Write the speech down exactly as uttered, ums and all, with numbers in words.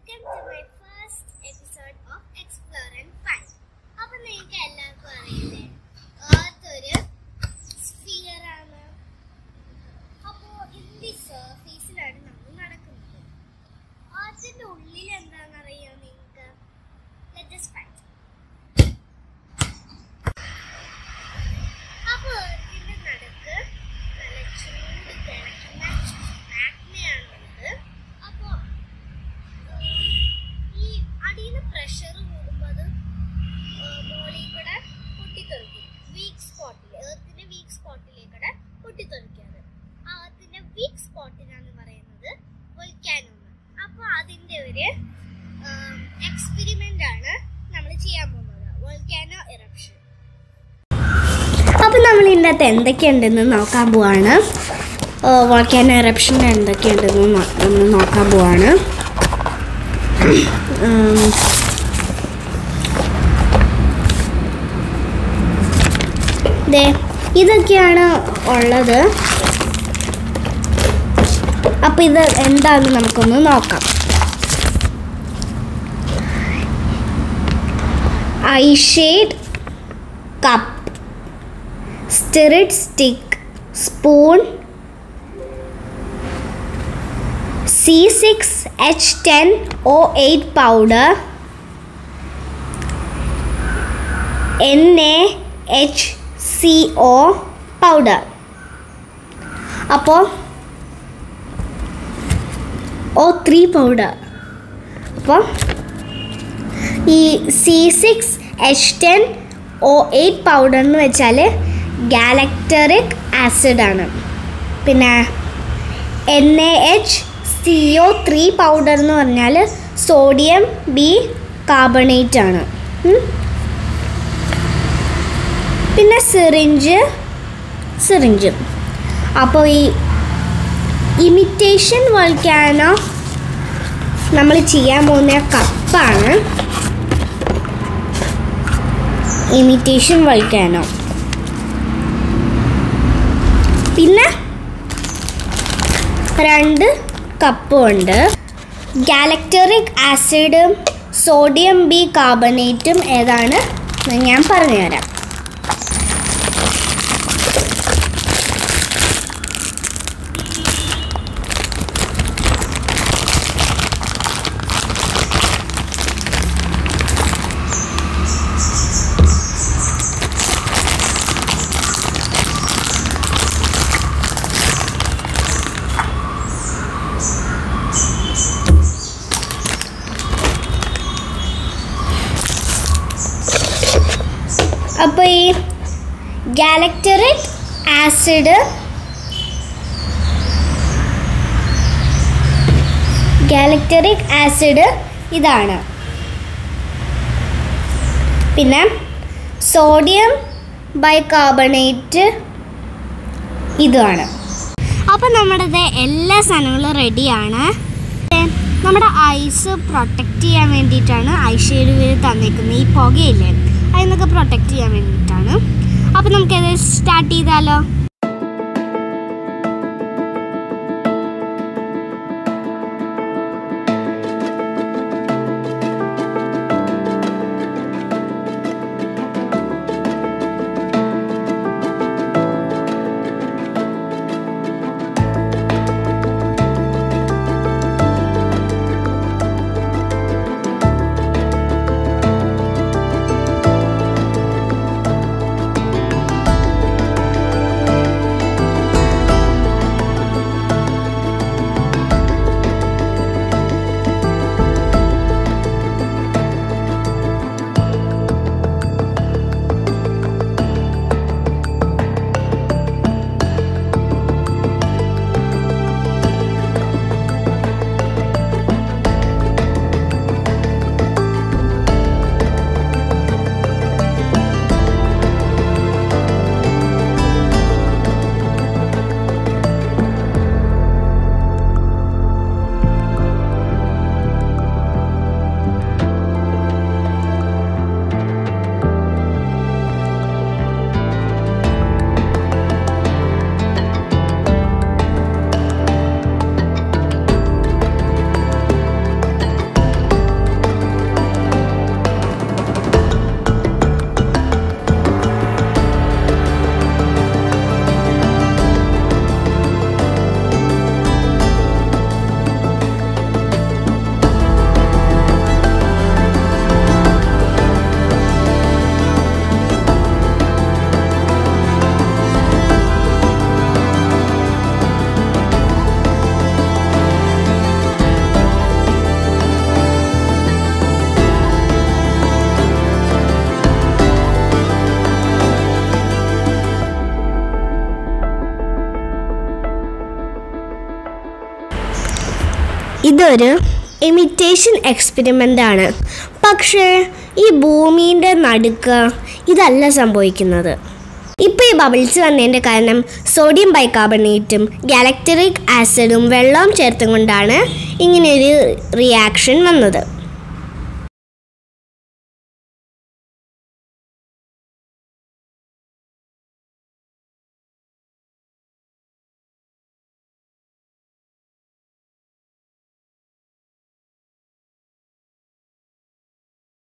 Welcome to my first episode of Explore and Find. അപ്പോൾ നിങ്ങൾക്ക് എല്ലാവർക്കും അറിയില്ലേ, Earth ഒരു സ്ഫിയർ ആണ്. അപ്പോൾ ഇതിന്റെ സർഫേസിലാണ് നമ്മൾ നടക്കുന്നത്. Earthന്റെ ഉള്ളിൽ എന്താണെന്ന് അറിയാം നിങ്ങൾക്ക്? Let us find. അപ്പോൾ Earthന്റെ നടുക്ക് നല്ല ചൂട് കിടക്കുന്ന മാഗ്മയാണുള്ളത്. അപ്പോൾ ഈ അടിയിൽ പ്രഷർ കൂടുമ്പോൾ അത് മോളിൽ കൂടെ പൊട്ടിത്തെറിക്കും. വീക്ക് സ്പോട്ടിൽ എർത്തിന്റെ വീക്ക് സ്പോട്ടിലേക്കൂടെ പൊട്ടിത്തെറിക്കാറ്. ആ എർത്തിന്റെ വീക്ക് സ്പോട്ടിനാണ് പറയുന്നത് വോൾക്കാനോ. അപ്പോൾ അതിൻ്റെ ഒരു എക്സ്പെരിമെന്റ് ആണ് നമ്മൾ ചെയ്യാൻ പോകുന്നത്, വോൾക്കാനോ എറപ്ഷൻ. അപ്പോൾ നമ്മൾ ഇതിൻ്റെ അകത്ത് എന്തൊക്കെയുണ്ടെന്ന് നോക്കാൻ പോവാണ്. വോൾക്കാനോ എറപ്ഷൻ എന്തൊക്കെയുണ്ടെന്ന് നോക്കാൻ പോവാണ്. ഇതൊക്കെയാണ് ഉള്ളത്. അപ്പൊ ഇത് എന്താണെന്ന് നമുക്കൊന്ന് നോക്കാം. Eye shade, cup, stirred stick, spoon, C six H ten O eight powder, N A H C O powder. അപ്പോൾ ഒ ത്രീ powder. അപ്പോൾ ഈ C six H ten O eight powder എന്ന് വെച്ചാൽ ഗാലക്ടറിക് ആസിഡാണ്. പിന്നെ N A H C O three powder എന്ന് പറഞ്ഞാൽ sodium B carbonate ആണ്. പിന്നെ സിറിഞ്ച് സിറിഞ്ച് അപ്പോൾ ഈ ഇമിറ്റേഷൻ വോൾക്കാനോ നമ്മൾ ചെയ്യാൻ പോകുന്ന കപ്പാണ് ഇമിറ്റേഷൻ വോൾക്കാനോ. പിന്നെ രണ്ട് കപ്പും ഉണ്ട്. ഗാലക്ടറിക് ആസിഡും സോഡിയം ബി കാർബണേറ്റും ഏതാണ് ഞാൻ പറഞ്ഞുതരാം. അപ്പോൾ ഈ ഗാലക്ടറിക് ആസിഡ് ഗാലക്ടറിക് ആസിഡ് ഇതാണ്. പിന്നെ സോഡിയം ബൈകാർബണേറ്റ് ഇതാണ്. അപ്പോൾ നമ്മുടെ എല്ലാ സാധനങ്ങളും റെഡിയാണ്. നമ്മുടെ ഐസ് പ്രൊട്ടക്റ്റ് ചെയ്യാൻ വേണ്ടിയിട്ടാണ് ഐ ഷെയ്ഡ് തന്നിരിക്കുന്നത്. ഈ പുകയില്ലേ, അതിനൊക്കെ പ്രൊട്ടക്റ്റ് ചെയ്യാൻ വേണ്ടിയിട്ടാണ്. അപ്പോൾ നമുക്കത് സ്റ്റാർട്ട് ചെയ്താലോ? ഇതൊരു ഇമിറ്റേഷൻ എക്സ്പെരിമെൻ്റ് ആണ്. പക്ഷേ ഈ ഭൂമിയുടെ നടുക്ക് ഇതല്ല സംഭവിക്കുന്നത്. ഇപ്പോൾ ഈ ബബിൾസ് വന്നതിൻ്റെ കാരണം സോഡിയം ബൈകാർബണേറ്റും ഗാലക്ടറിക് ആസിഡും വെള്ളവും ചേർത്തും കൊണ്ടാണ് ഇങ്ങനെയൊരു റിയാക്ഷൻ വന്നത്.